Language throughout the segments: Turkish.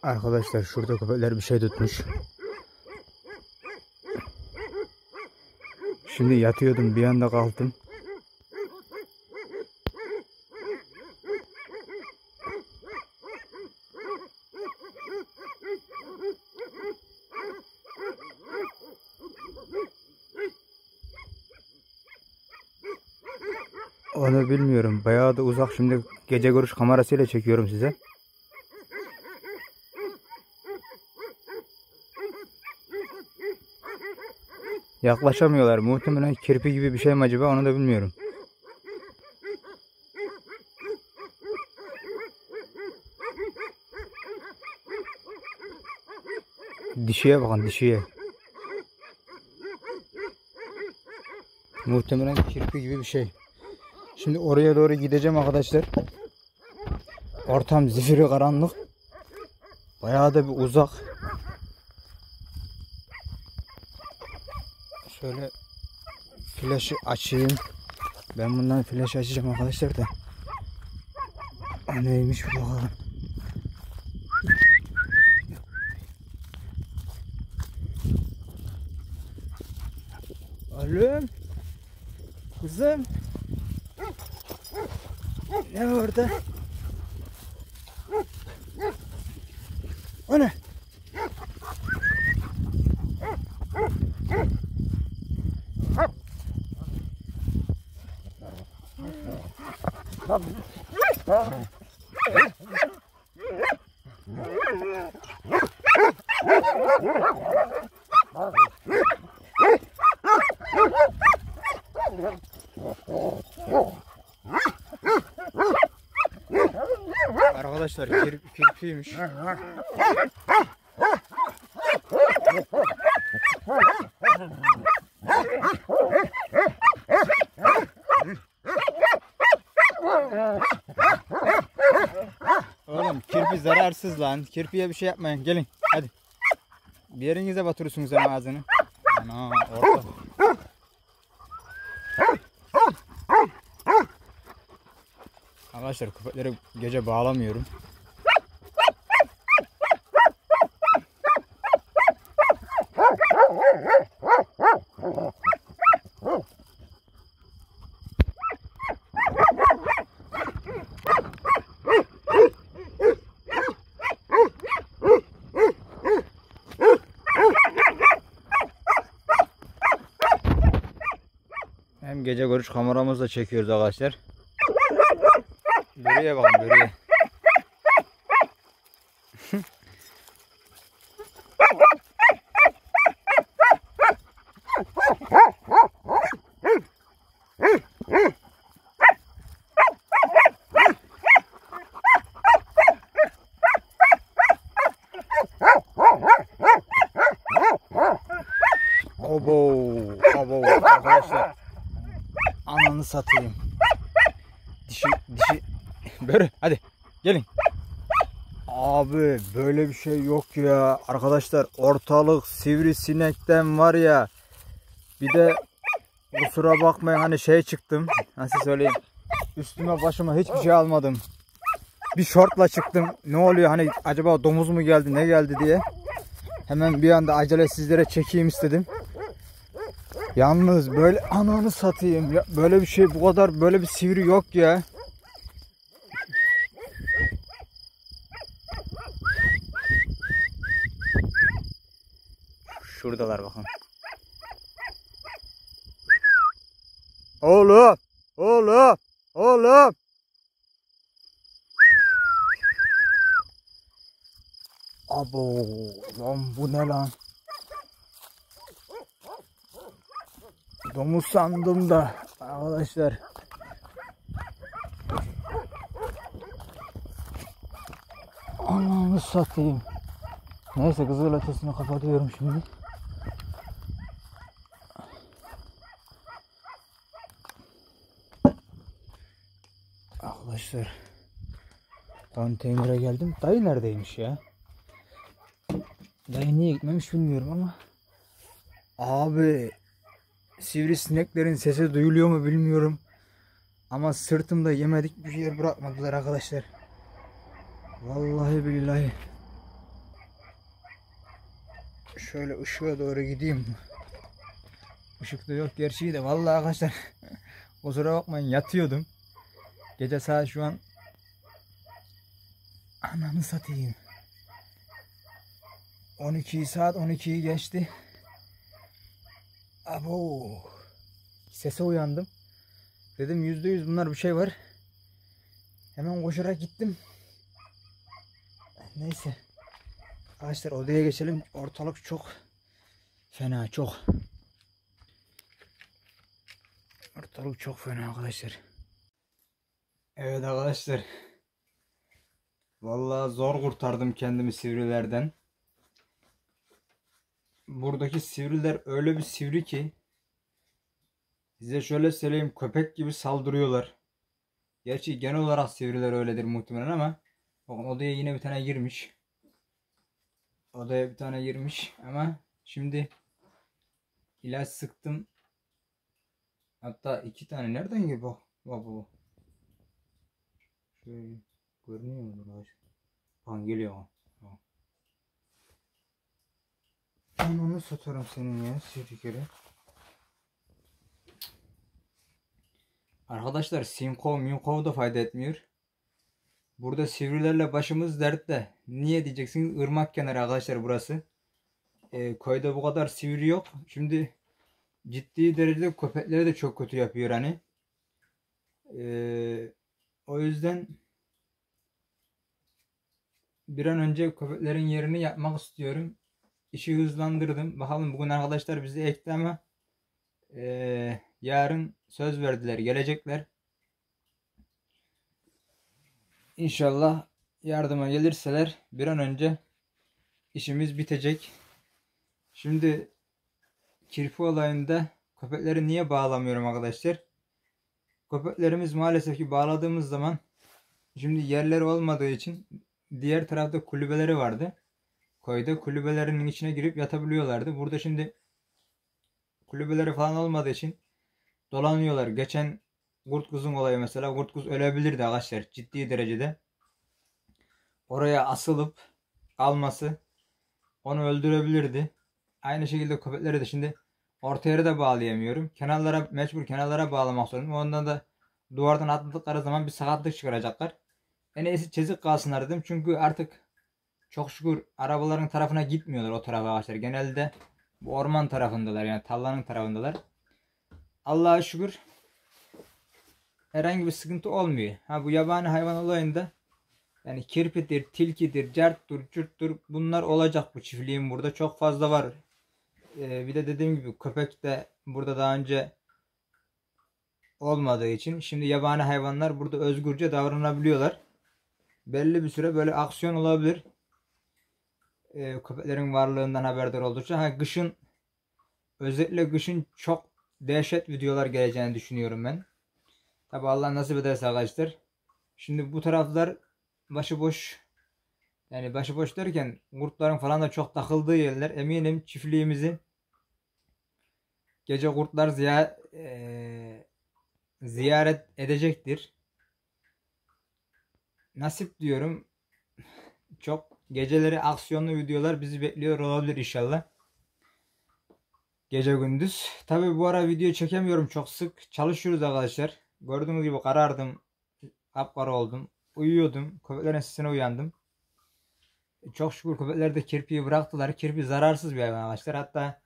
Arkadaşlar şurada köpekler bir şey tutmuş. Şimdi yatıyordum, bir anda kalktım. Onu bilmiyorum. Bayağı da uzak. Şimdi gece görüş kamerasıyla çekiyorum size. Yaklaşamıyorlar. Muhtemelen kirpi gibi bir şey mi acaba, onu da bilmiyorum. Dişiye bakın, dişiye. Muhtemelen kirpi gibi bir şey. Şimdi oraya doğru gideceğim arkadaşlar. Ortam zifiri karanlık. Bayağı da bir uzak. Şöyle flaşı açayım. Ben bundan flaşı açacağım arkadaşlar da. O neymiş bir bakalım. Oğlum. Kızım. Ne orada? O ne? Arkadaşlar kirpiymiş. Oğlum kirpi zararsız lan. Kirpiye bir şey yapmayın. Gelin hadi. Bir yerinize batırırsınız ama ağzını. Ana orta. Arkadaşlar köpekleri gece bağlamıyorum. Hem gece görüş kameramızla çekiyoruz arkadaşlar. Börüye bakın, börüye. Abo arkadaşlar. Ananı satayım. Dişi böyle hadi gelin. Abi böyle bir şey yok ya arkadaşlar, ortalık sivrisinekten var ya. Bir de kusura bakmayın, hani şey çıktım, nasıl söyleyeyim, üstüme başıma hiçbir şey almadım, bir şortla çıktım. Ne oluyor hani, acaba domuz mu geldi ne geldi diye hemen bir anda acele sizlere çekeyim istedim. Yalnız böyle ananı satayım ya, böyle bir şey, bu kadar böyle bir sivri yok ya. Şuradalar bakın. Oğlum. Abo lan, bu ne lan? Domuz sandım da arkadaşlar. Ananı satayım. Neyse, kızıl ötesini kapatıyorum şimdi. Arkadaşlar konteynere geldim. Dayı neredeymiş ya? Dayı niye gitmemiş bilmiyorum ama. Abi sivrisineklerin sesi duyuluyor mu bilmiyorum. Ama sırtımda yemedik bir yer bırakmadılar arkadaşlar. Vallahi billahi. Şöyle ışığa doğru gideyim. Işık da yok gerçeği de. Vallahi arkadaşlar kusura bakmayın, yatıyordum. Gece saat şu an, ananı satayım, 12'yi geçti. Abo. Sese uyandım. Dedim %100 bunlar bir şey var. Hemen koşarak gittim. Neyse. Arkadaşlar odaya geçelim. Ortalık çok fena, çok. Ortalık çok fena arkadaşlar. Evet arkadaşlar. Vallahi zor kurtardım kendimi sivrilerden. Buradaki sivriler öyle bir sivri ki size şöyle söyleyeyim, köpek gibi saldırıyorlar. Gerçi genel olarak sivriler öyledir muhtemelen ama bakın odaya yine bir tane girmiş. Odaya bir tane girmiş ama şimdi ilaç sıktım. Hatta 2 tane nereden geliyor? Bak. Şöyle görünüyor mu? Bak geliyor. Ben onu satarım senin ya sivri kere. Arkadaşlar Simkov da fayda etmiyor. Burada sivrilerle başımız dertte. Niye diyeceksiniz? Irmak kenarı arkadaşlar burası. Koyda bu kadar sivri yok. Şimdi ciddi derecede köpekleri de çok kötü yapıyor hani. O yüzden bir an önce köpeklerin yerini yapmak istiyorum. İşi hızlandırdım. Bakalım bugün arkadaşlar bizi ekti ama yarın söz verdiler, gelecekler. İnşallah yardıma gelirseler bir an önce işimiz bitecek. Şimdi kirpi olayında köpekleri niye bağlamıyorum arkadaşlar? Köpeklerimiz maalesef ki bağladığımız zaman şimdi yerleri olmadığı için diğer tarafta kulübeleri vardı. Koyda kulübelerinin içine girip yatabiliyorlardı. Burada şimdi kulübeleri falan olmadığı için dolanıyorlar. Geçen kurt kuzun olayı mesela, kurt kuz ölebilirdi arkadaşlar ciddi derecede. Oraya asılıp kalması onu öldürebilirdi. Aynı şekilde köpekleri de şimdi orta yere de bağlayamıyorum. Kenarlara, mecbur kenarlara bağlamak zorundayım. Ondan da duvardan atladıkları zaman bir sakatlık çıkaracaklar. En iyisi çizik kalsınlar dedim. Çünkü artık çok şükür arabaların tarafına gitmiyorlar o tarafa arkadaşlar. Genelde bu orman tarafındalar, yani tarlanın tarafındalar. Allah'a şükür herhangi bir sıkıntı olmuyor. Ha bu yabani hayvan olayında yani kirpidir, tilkidir, carttur, cürttür, bunlar olacak bu çiftliğin burada. Çok fazla var. Bir de dediğim gibi köpek de burada daha önce olmadığı için şimdi yabani hayvanlar burada özgürce davranabiliyorlar. Belli bir süre böyle aksiyon olabilir. Köpeklerin varlığından haberdar oldukça. Ha, özellikle kışın çok dehşet videolar geleceğini düşünüyorum ben. Tabi Allah nasip ederse arkadaşlar. Şimdi bu taraflar başıboş. Yani başıboş derken kurtların falan da çok takıldığı yerler. Eminim çiftliğimizi gece kurtlar ziyaret edecektir. Nasip diyorum. Çok geceleri aksiyonlu videolar bizi bekliyor olabilir inşallah. Gece gündüz. Tabi bu ara video çekemiyorum çok sık. Çalışıyoruz arkadaşlar. Gördüğünüz gibi karardım. Kapkara oldum. Uyuyordum. Köpeklerin sesine uyandım. Çok şükür köpekler de kirpiyi bıraktılar. Kirpi zararsız bir hayvan arkadaşlar. Hatta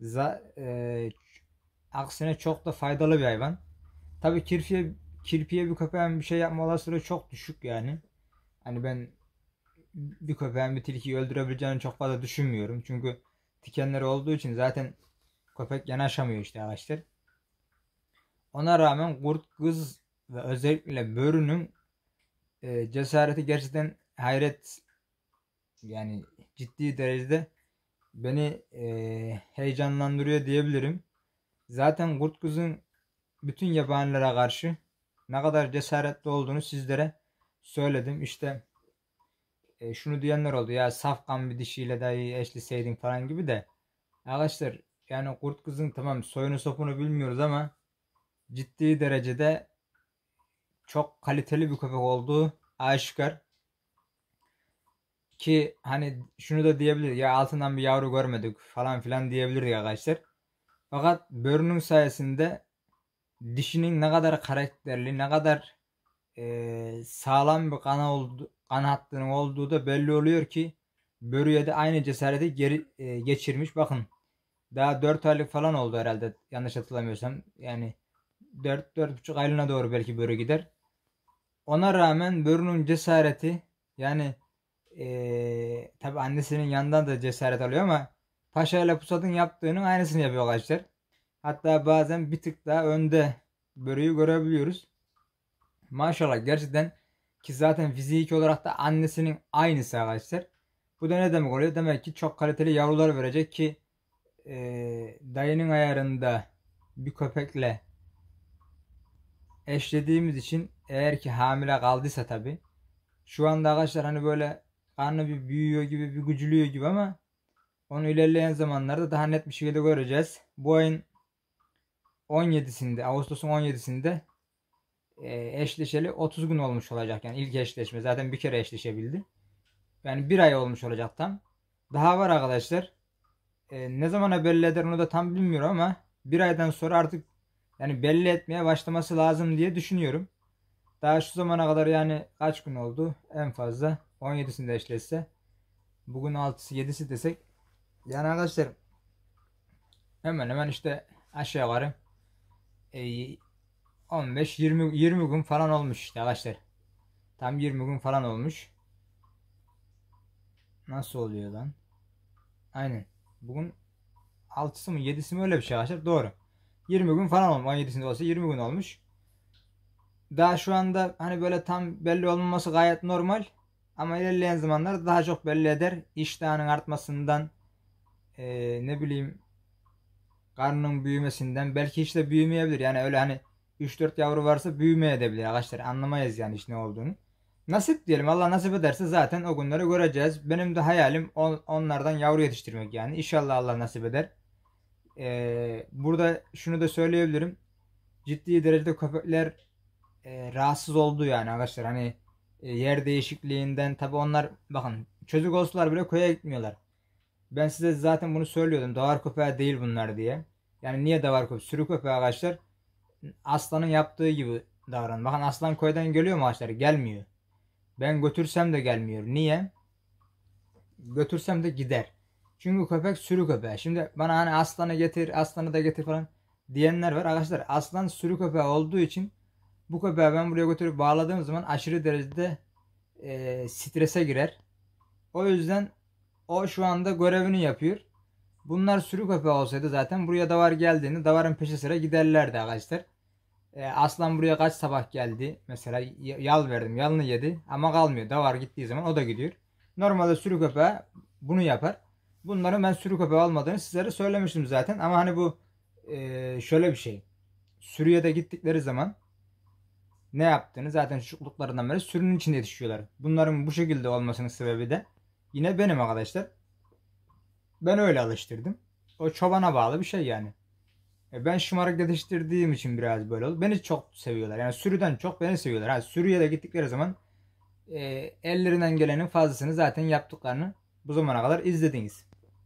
aksine çok da faydalı bir hayvan. Tabi kirpiye bir köpeğin bir şey yapma olasılığı çok düşük yani. Hani ben bir köpeğin bir tilkiyi öldürebileceğini çok fazla düşünmüyorum. Çünkü dikenleri olduğu için zaten köpek yanaşamıyor işte arkadaşlar. Ona rağmen kurt kız ve özellikle börünün cesareti gerçekten hayret, yani ciddi derecede beni heyecanlandırıyor diyebilirim. Zaten kurt kızın bütün yabanilere karşı ne kadar cesaretli olduğunu sizlere söyledim. İşte şunu diyenler oldu ya, safkan bir dişiyle dahi eşleseydin falan gibi de. Arkadaşlar yani kurt kızın tamam soyunu sopunu bilmiyoruz ama ciddi derecede çok kaliteli bir köpek olduğu aşikar. Ki hani şunu da diyebilir ya, altından bir yavru görmedik falan filan diyebilir ya arkadaşlar. Fakat börünün sayesinde dişinin ne kadar karakterli, ne kadar sağlam bir kan hattının olduğu da belli oluyor ki börüye de aynı cesareti geçirmiş. Bakın daha 4 aylık falan oldu herhalde, yanlış hatırlamıyorsam. Yani 4-4,5 aylığına doğru belki börü gider. Ona rağmen börünün cesareti, yani tabi annesinin yanından da cesaret alıyor ama Paşa ile Pusat'ın yaptığının aynısını yapıyor arkadaşlar. Hatta bazen bir tık daha önde börüyü görebiliyoruz. Maşallah gerçekten, ki zaten fiziki olarak da annesinin aynısı arkadaşlar. Bu da ne demek oluyor? Demek ki çok kaliteli yavrular verecek ki dayının ayarında bir köpekle eşlediğimiz için, eğer ki hamile kaldıysa tabi. Şu anda arkadaşlar hani böyle karnı bir büyüyor gibi, bir gücülüyor gibi ama onu ilerleyen zamanlarda daha net bir şekilde göreceğiz. Bu ayın 17'sinde, Ağustos'un 17'sinde eşleşeli 30 gün olmuş olacak. Yani ilk eşleşme zaten bir kere eşleşebildi. Yani bir ay olmuş olacak tam. Daha var arkadaşlar. Ne zamana belli eder onu da tam bilmiyorum ama bir aydan sonra artık yani belli etmeye başlaması lazım diye düşünüyorum. Daha şu zamana kadar yani kaç gün oldu? En fazla 17'sinde eşleşse. Bugün 6'sı 7'si desek. Yani arkadaşlar hemen hemen işte aşağı yukarı 15-20 gün falan olmuş işte arkadaşlar. Tam 20 gün falan olmuş. Nasıl oluyor lan? Aynen. Bugün 6'sı mı 7'si mi öyle bir şey arkadaşlar. Doğru. 20 gün falan olmuş. 17'sinde olsa 20 gün olmuş. Daha şu anda hani böyle tam belli olmaması gayet normal. Ama ilerleyen zamanlarda daha çok belli eder. İştahının artmasından, ne bileyim, karnının büyümesinden, belki hiç de büyümeyebilir. Yani öyle hani 3-4 yavru varsa büyümeyebilir arkadaşlar. Anlamayız yani iş ne olduğunu. Nasip diyelim, Allah nasip ederse zaten o günleri göreceğiz. Benim de hayalim onlardan yavru yetiştirmek yani. İnşallah Allah nasip eder. Burada şunu da söyleyebilirim. Ciddi derecede köpekler rahatsız oldu yani arkadaşlar. Hani yer değişikliğinden, tabi onlar bakın çocuk olsalar bile köye gitmiyorlar. Ben size zaten bunu söylüyordum. Davar köpeği değil bunlar diye. Yani niye davar köpeği? Sürü köpeği arkadaşlar. Aslanın yaptığı gibi davran. Bakın aslan köyden geliyor mu arkadaşlar? Gelmiyor. Ben götürsem de gelmiyor. Niye? Götürsem de gider. Çünkü köpek sürü köpeği. Şimdi bana hani aslanı getir, aslanı da getir falan diyenler var. Arkadaşlar aslan sürü köpeği olduğu için bu köpeği ben buraya götürüp bağladığım zaman aşırı derecede strese girer. O yüzden o şu anda görevini yapıyor. Bunlar sürü köpeği olsaydı zaten buraya davar geldiğinde davarın peşi sıra giderlerdi arkadaşlar. Aslan buraya kaç sabah geldi. Mesela yal verdim. Yalını yedi ama kalmıyor. Davar gittiği zaman o da gidiyor. Normalde sürü köpeği bunu yapar. Bunların ben sürü köpeği olmadığını sizlere söylemiştim zaten. Ama hani bu şöyle bir şey. Sürüye de gittikleri zaman ne yaptığını zaten çocukluklarından beri sürünün içinde yetişiyorlar. Bunların bu şekilde olmasının sebebi de yine benim arkadaşlar. Ben öyle alıştırdım. O çobana bağlı bir şey yani. Ben şımarık yetiştirdiğim için biraz böyle oldu. Beni çok seviyorlar. Yani sürüden çok beni seviyorlar. Ha, sürüye de gittikleri zaman ellerinden gelenin fazlasını zaten yaptıklarını bu zamana kadar izlediniz.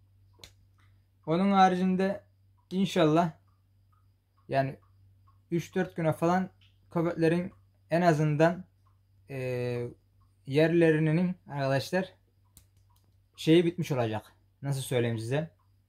Onun haricinde inşallah yani 3-4 güne falan köpeklerin en azından yerlerinin arkadaşlar şeyi bitmiş olacak. Nasıl söyleyeyim size?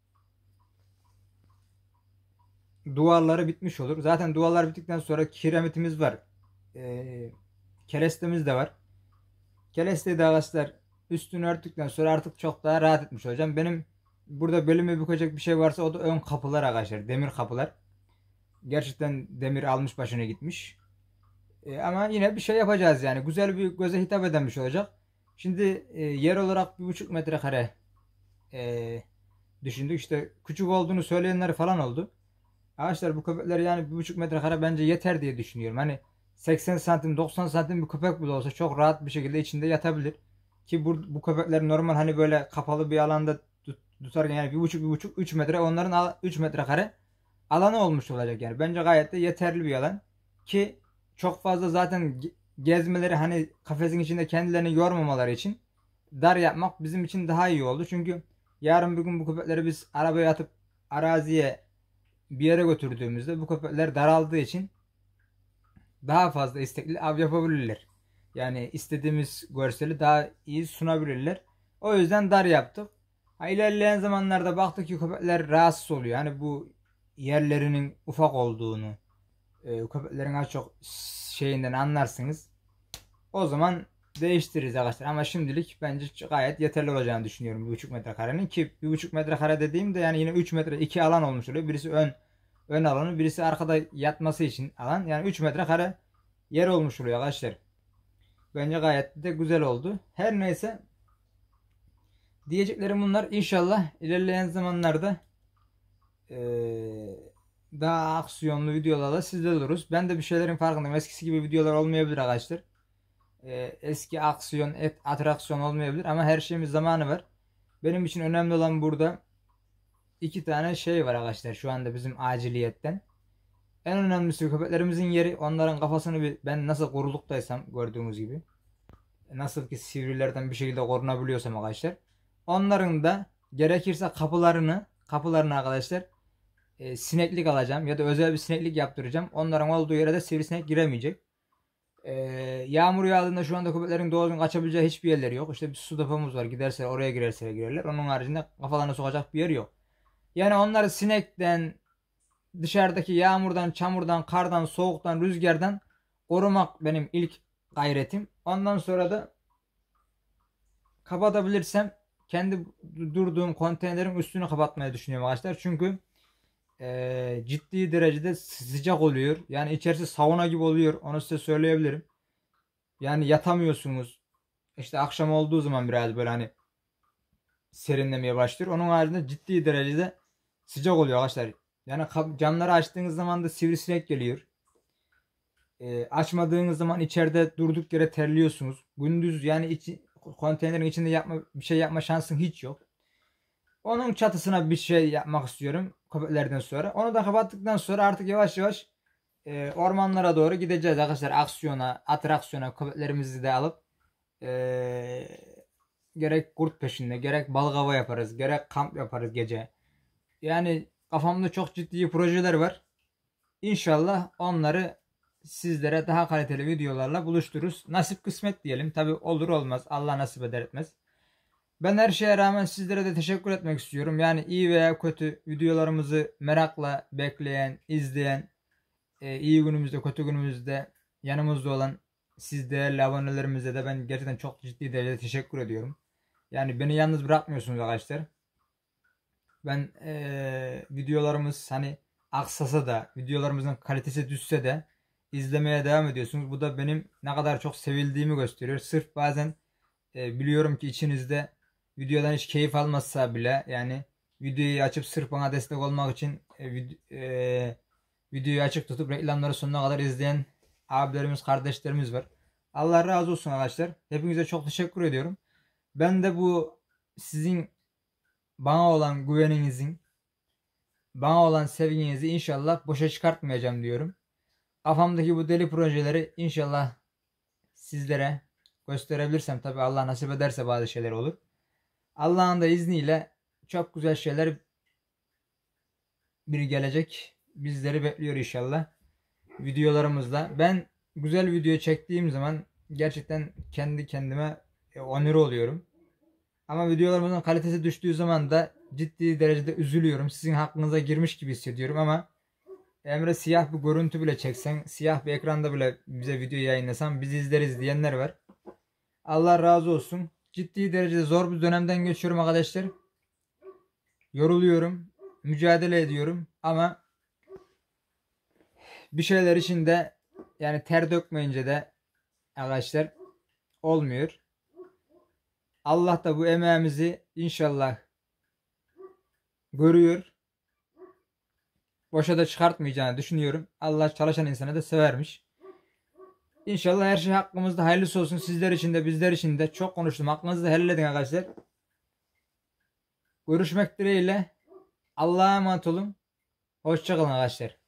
Duvarları bitmiş olur. Zaten duvarlar bittikten sonra kiremitimiz var. Kerestemiz de var. Keresteyi de arkadaşlar üstünü örttükten sonra artık çok daha rahat etmiş olacağım. Benim burada bölümü bükecek bir şey varsa o da ön kapılar arkadaşlar. Demir kapılar. Gerçekten demir almış başına gitmiş. Ama yine bir şey yapacağız yani. Güzel bir göze hitap eden bir şey olacak. Şimdi yer olarak 1,5 metrekare düşündük. İşte küçük olduğunu söyleyenler falan oldu. Arkadaşlar bu köpekler yani 1,5 metrekare bence yeter diye düşünüyorum. Hani 80 santim 90 santim bir köpek bile olsa çok rahat bir şekilde içinde yatabilir. Ki bu köpekler normal hani böyle kapalı bir alanda tutarken yani 1,5 3 metre, onların 3 metrekare alanı olmuş olacak yani. Bence gayet de yeterli bir alan. Ki çok fazla zaten gezmeleri, hani kafesin içinde kendilerini yormamaları için dar yapmak bizim için daha iyi oldu. Çünkü yarın bir gün bu köpekleri biz arabaya atıp araziye bir yere götürdüğümüzde bu köpekler daraldığı için daha fazla istekli av yapabilirler. Yani istediğimiz görseli daha iyi sunabilirler. O yüzden dar yaptık. İlerleyen zamanlarda baktık ki köpekler rahatsız oluyor. Hani bu yerlerinin ufak olduğunu, köpeklerin az çok şeyinden anlarsınız. O zaman değiştiririz arkadaşlar. Ama şimdilik bence gayet yeterli olacağını düşünüyorum 1,5 metrekarenin. Ki 1,5 metrekare dediğimde yani yine 3 metre 2 alan olmuş oluyor. Birisi ön alanı, birisi arkada yatması için alan. Yani 3 metrekare yer olmuş oluyor arkadaşlar. Bence gayet de güzel oldu. Her neyse, diyeceklerim bunlar. İnşallah ilerleyen zamanlarda daha aksiyonlu videolarla sizde oluruz. Ben de bir şeylerin farkındayım. Eskisi gibi videolar olmayabilir arkadaşlar. Eski aksiyon, atraksiyon olmayabilir ama her şeyimiz zamanı var. Benim için önemli olan burada 2 tane şey var arkadaşlar şu anda bizim aciliyetten. En önemlisi köpeklerimizin yeri. Onların kafasını ben nasıl koruluktaysam gördüğünüz gibi, nasıl ki sivrilerden bir şekilde korunabiliyorsam arkadaşlar, onların da gerekirse kapılarını arkadaşlar sineklik alacağım ya da özel bir sineklik yaptıracağım. Onların olduğu yere de sivrisinek giremeyecek. Yağmur yağdığında şu anda köpeklerin doğru düzgün kaçabileceği hiçbir yerleri yok. İşte bir su depomuz var. Giderse oraya girerler. Onun haricinde kafalarına sokacak bir yer yok. Yani onları sinekten, dışarıdaki yağmurdan, çamurdan, kardan, soğuktan, rüzgardan korumak benim ilk gayretim. Ondan sonra da kapatabilirsem kendi durduğum konteynerin üstünü kapatmayı düşünüyorum arkadaşlar. Çünkü ciddi derecede sıcak oluyor. Yani içerisi sauna gibi oluyor. Onu size söyleyebilirim. Yani yatamıyorsunuz. İşte akşam olduğu zaman biraz böyle hani serinlemeye başlıyor. Onun haricinde ciddi derecede sıcak oluyor arkadaşlar. Yani camları açtığınız zaman da sivrisinek geliyor. Açmadığınız zaman içeride durduk yere terliyorsunuz. Gündüz yani konteynerin içinde bir şey yapma şansın hiç yok. Onun çatısına bir şey yapmak istiyorum köpeklerden sonra. Onu da kapattıktan sonra artık yavaş yavaş ormanlara doğru gideceğiz arkadaşlar. Atraksiyona köpeklerimizi de alıp gerek kurt peşinde, gerek balık hava yaparız, gerek kamp yaparız gece. Yani kafamda çok ciddi projeler var. İnşallah onları sizlere daha kaliteli videolarla buluştururuz. Nasip kısmet diyelim. Tabi olur olmaz. Allah nasip eder etmez. Ben her şeye rağmen sizlere de teşekkür etmek istiyorum. Yani iyi veya kötü videolarımızı merakla bekleyen, izleyen, iyi günümüzde, kötü günümüzde yanımızda olan siz değerli abonelerimize de ben gerçekten çok ciddi derecede teşekkür ediyorum. Yani beni yalnız bırakmıyorsunuz arkadaşlar. Ben videolarımız hani aksasa da, videolarımızın kalitesi düşse de izlemeye devam ediyorsunuz. Bu da benim ne kadar çok sevildiğimi gösteriyor. Sırf bazen biliyorum ki içinizde videodan hiç keyif almazsa bile yani videoyu açıp sırf bana destek olmak için videoyu açık tutup reklamları sonuna kadar izleyen abilerimiz, kardeşlerimiz var. Allah razı olsun arkadaşlar. Hepinize çok teşekkür ediyorum. Ben de bu sizin bana olan güveninizin, bana olan sevginizi inşallah boşa çıkartmayacağım diyorum. Kafamdaki bu deli projeleri inşallah sizlere gösterebilirsem, tabi Allah nasip ederse bazı şeyler olur. Allah'ın da izniyle çok güzel şeyler bir gelecek. Bizleri bekliyor inşallah videolarımızda. Ben güzel video çektiğim zaman gerçekten kendi kendime onur oluyorum. Ama videolarımızın kalitesi düştüğü zaman da ciddi derecede üzülüyorum. Sizin hakkınıza girmiş gibi hissediyorum ama Emre siyah bir görüntü bile çeksen, siyah bir ekranda bile bize video yayınlasan biz izleriz diyenler var. Allah razı olsun. Ciddi derecede zor bir dönemden geçiyorum arkadaşlar. Yoruluyorum, mücadele ediyorum ama bir şeyler için de yani ter dökmeyince de arkadaşlar olmuyor. Allah da bu emeğimizi inşallah görüyor. Boşa da çıkartmayacağını düşünüyorum. Allah çalışan insanı da severmiş. İnşallah her şey hakkımızda hayırlısı olsun. Sizler için de bizler için de. Çok konuştum. Hakkınızı helal edin arkadaşlar. Görüşmek dileğiyle. Allah'a emanet olun. Hoşça kalın arkadaşlar.